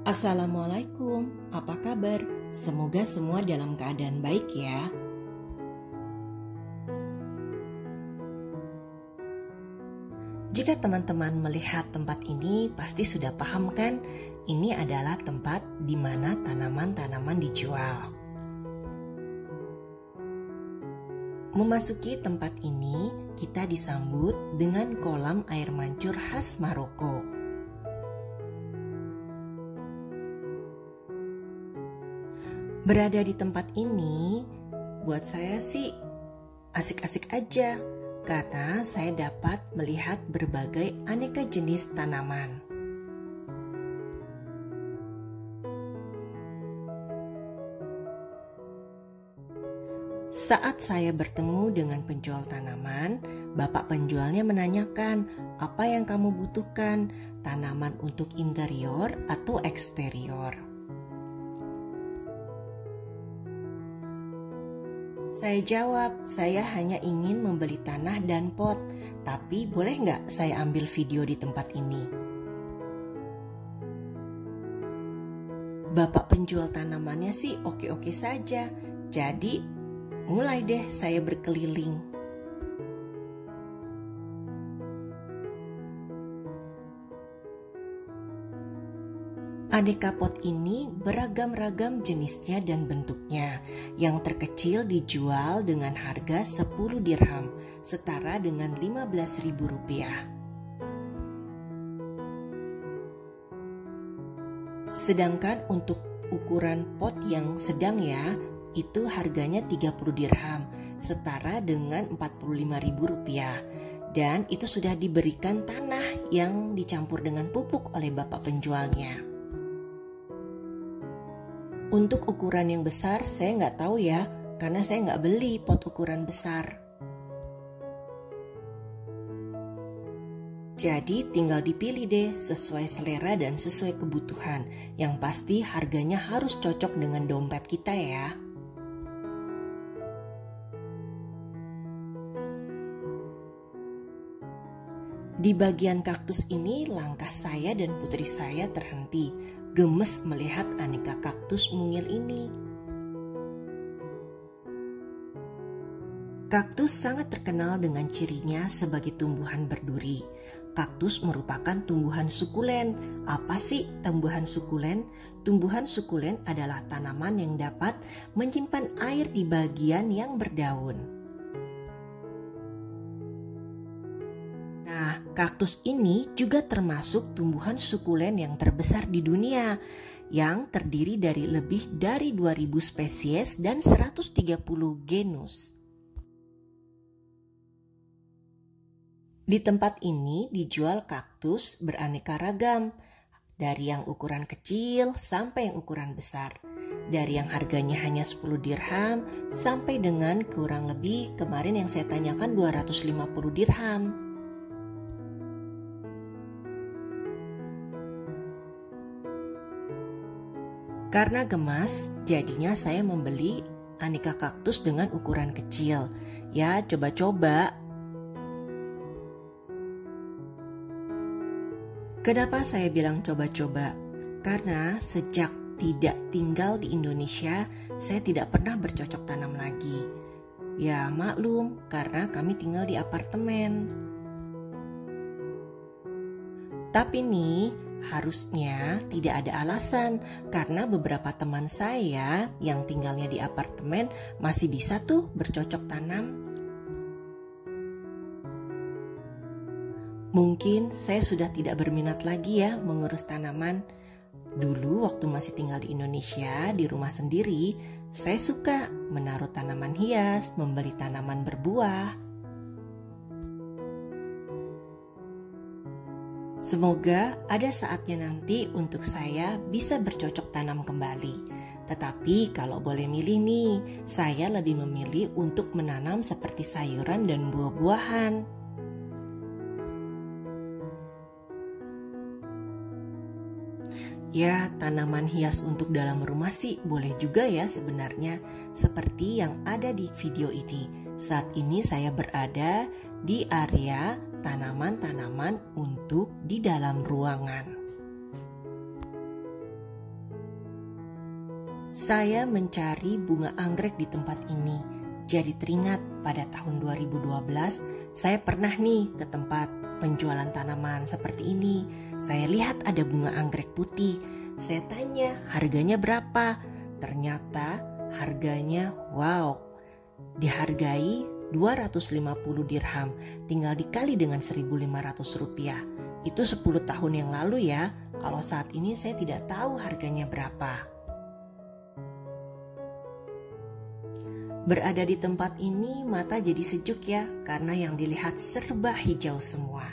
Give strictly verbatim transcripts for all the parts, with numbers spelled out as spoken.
Assalamualaikum, apa kabar? Semoga semua dalam keadaan baik ya. Jika teman-teman melihat tempat ini, pasti sudah paham kan? Ini adalah tempat di mana tanaman-tanaman dijual. Memasuki tempat ini, kita disambut dengan kolam air mancur khas Maroko. Berada di tempat ini, buat saya sih asik-asik aja, karena saya dapat melihat berbagai aneka jenis tanaman. Saat saya bertemu dengan penjual tanaman, bapak penjualnya menanyakan, apa yang kamu butuhkan, tanaman untuk interior atau eksterior? Saya jawab, saya hanya ingin membeli tanah dan pot, tapi boleh nggak saya ambil video di tempat ini? Bapak penjual tanamannya sih oke-oke saja, jadi mulai deh saya berkeliling. Aneka pot ini beragam-ragam jenisnya dan bentuknya. Yang terkecil dijual dengan harga sepuluh dirham, setara dengan lima belas ribu rupiah. Sedangkan untuk ukuran pot yang sedang ya, itu harganya tiga puluh dirham, setara dengan empat puluh lima ribu rupiah. Dan itu sudah diberikan tanah yang dicampur dengan pupuk oleh bapak penjualnya. Untuk ukuran yang besar saya nggak tahu ya, karena saya nggak beli pot ukuran besar. Jadi tinggal dipilih deh sesuai selera dan sesuai kebutuhan. Yang pasti harganya harus cocok dengan dompet kita ya. Di bagian kaktus ini langkah saya dan putri saya terhenti, gemes melihat aneka kaktus mungil ini. Kaktus sangat terkenal dengan cirinya sebagai tumbuhan berduri. Kaktus merupakan tumbuhan sukulen. Apa sih tumbuhan sukulen? Tumbuhan sukulen adalah tanaman yang dapat menyimpan air di bagian yang berdaun. Nah, kaktus ini juga termasuk tumbuhan sukulen yang terbesar di dunia, yang terdiri dari lebih dari dua ribu spesies dan seratus tiga puluh genus. Di tempat ini dijual kaktus beraneka ragam, dari yang ukuran kecil sampai yang ukuran besar. Dari yang harganya hanya sepuluh dirham sampai dengan kurang lebih kemarin yang saya tanyakan dua ratus lima puluh dirham. Karena gemas, jadinya saya membeli aneka kaktus dengan ukuran kecil. Ya, coba-coba. Kenapa saya bilang coba-coba? Karena sejak tidak tinggal di Indonesia, saya tidak pernah bercocok tanam lagi. Ya maklum, karena kami tinggal di apartemen. Tapi nih, harusnya tidak ada alasan, karena beberapa teman saya yang tinggalnya di apartemen masih bisa tuh bercocok tanam. Mungkin saya sudah tidak berminat lagi ya mengurus tanaman. Dulu waktu masih tinggal di Indonesia, di rumah sendiri, saya suka menaruh tanaman hias, membeli tanaman berbuah. Semoga ada saatnya nanti untuk saya bisa bercocok tanam kembali. Tetapi kalau boleh milih nih, saya lebih memilih untuk menanam seperti sayuran dan buah-buahan. Ya, tanaman hias untuk dalam rumah sih boleh juga ya sebenarnya, seperti yang ada di video ini. Saat ini saya berada di area tanaman-tanaman untuk di dalam ruangan. Saya mencari bunga anggrek di tempat ini. Jadi teringat pada tahun dua ribu dua belas saya pernah nih ke tempat penjualan tanaman seperti ini. Saya lihat ada bunga anggrek putih. Saya tanya harganya berapa. Ternyata harganya wow, dihargai dua ratus lima puluh dirham. Tinggal dikali dengan seribu lima ratus rupiah. Itu sepuluh tahun yang lalu ya. Kalau saat ini saya tidak tahu harganya berapa. Berada di tempat ini mata jadi sejuk ya, karena yang dilihat serba hijau semua.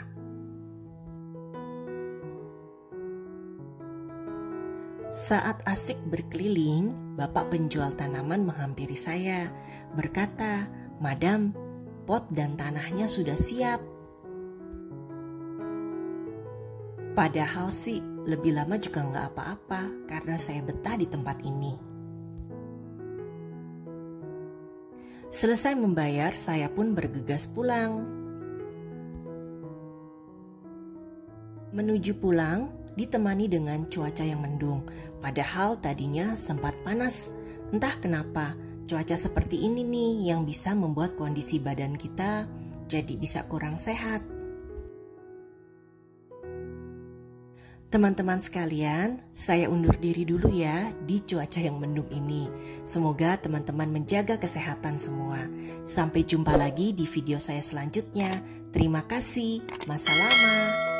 Saat asik berkeliling, bapak penjual tanaman menghampiri saya, berkata, "Madam, pot dan tanahnya sudah siap." Padahal sih lebih lama juga nggak apa-apa, karena saya betah di tempat ini. Selesai membayar, saya pun bergegas pulang. Menuju pulang, ditemani dengan cuaca yang mendung. Padahal tadinya sempat panas. Entah kenapa, cuaca seperti ini nih yang bisa membuat kondisi badan kita jadi bisa kurang sehat. Teman-teman sekalian, saya undur diri dulu ya di cuaca yang mendung ini. Semoga teman-teman menjaga kesehatan semua. Sampai jumpa lagi di video saya selanjutnya. Terima kasih. Masalama.